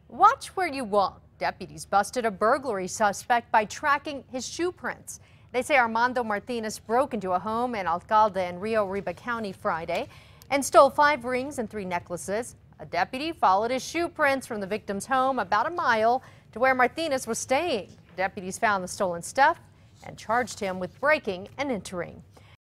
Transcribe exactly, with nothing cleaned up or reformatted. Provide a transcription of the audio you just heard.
Watch where you walk. Deputies busted a burglary suspect by tracking his shoe prints. They say Armando Martinez broke into a home in Alcalde in Rio Arriba County Friday and stole five rings and three necklaces. A deputy followed his shoe prints from the victim's home about a mile to where Martinez was staying. Deputies found the stolen stuff and charged him with breaking and entering.